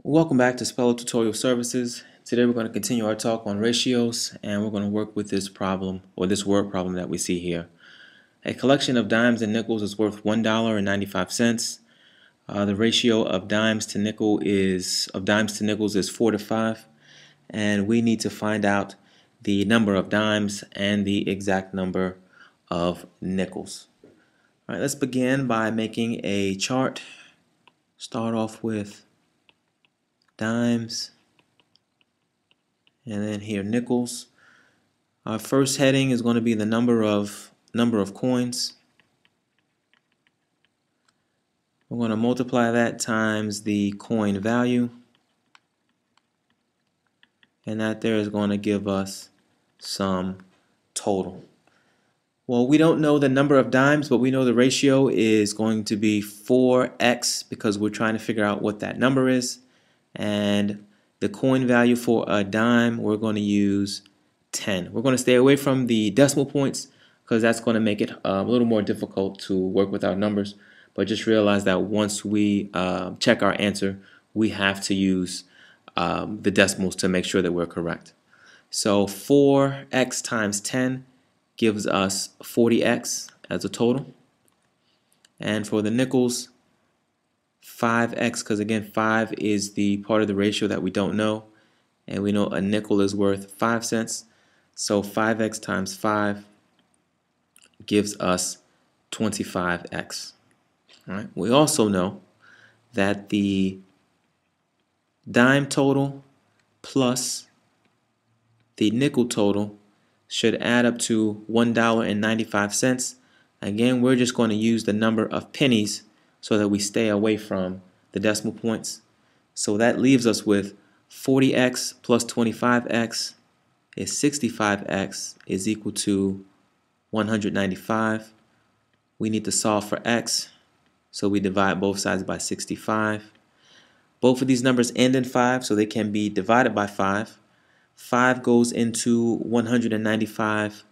Welcome back to Speller Tutorial Services. Today we're going to continue our talk on ratios, and we're going to work with this problem, or this word problem that we see here. A collection of dimes and nickels is worth $1.95. The ratio of dimes to nickels is 4 to 5, and we need to find out the number of dimes and the exact number of nickels. All right, let's begin by making a chart. Start off with dimes, and then here nickels. Our first heading is going to be the number of coins. We're going to multiply that times the coin value, and that there is going to give us some total. Well, we don't know the number of dimes, but we know the ratio is going to be 4x because we're trying to figure out what that number is. And the coin value for a dime, we're going to use 10. We're going to stay away from the decimal points because that's going to make it a little more difficult to work with our numbers. But just realize that once we check our answer, we have to use the decimals to make sure that we're correct. So 4x times 10 gives us 40x as a total. And for the nickels, 5x, because again 5 is the part of the ratio that we don't know, and we know a nickel is worth 5 cents, so 5x times 5 gives us 25x. All right. We also know that the dime total plus the nickel total should add up to $1.95. Again, we're just going to use the number of pennies so that we stay away from the decimal points. So that leaves us with 40x plus 25x is 65x is equal to 195. We need to solve for x, so we divide both sides by 65. Both of these numbers end in 5, so they can be divided by 5. 5 goes into 195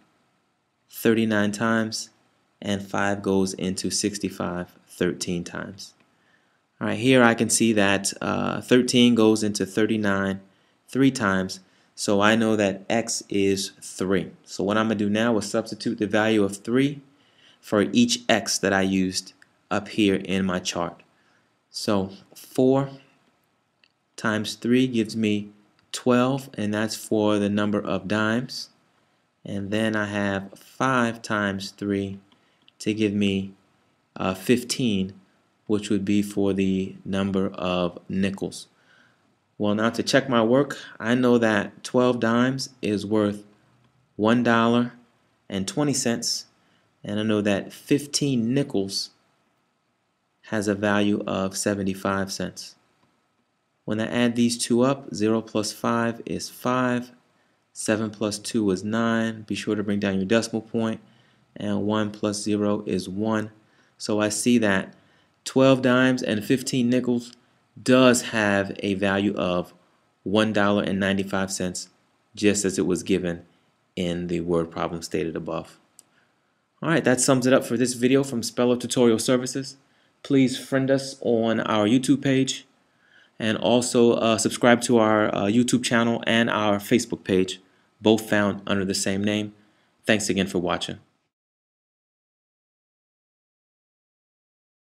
39 times, and 5 goes into 65 13 times. All right, here I can see that 13 goes into 39 3 times, so I know that x is 3. So what I'm going to do now is substitute the value of 3 for each x that I used up here in my chart. So 4 times 3 gives me 12, and that's for the number of dimes. And then I have 5 times 3 to give me 15, which would be for the number of nickels. Well, now to check my work, I know that 12 dimes is worth $1.20, and I know that 15 nickels has a value of 75 cents. When I add these two up, 0 plus 5 is 5, 7 plus 2 is 9. Be sure to bring down your decimal point, and 1 plus 0 is 1. So I see that 12 dimes and 15 nickels does have a value of $1.95, just as it was given in the word problem stated above. Alright, that sums it up for this video from Speller Tutorial Services. Please friend us on our YouTube page, and also subscribe to our YouTube channel and our Facebook page, both found under the same name. Thanks again for watching.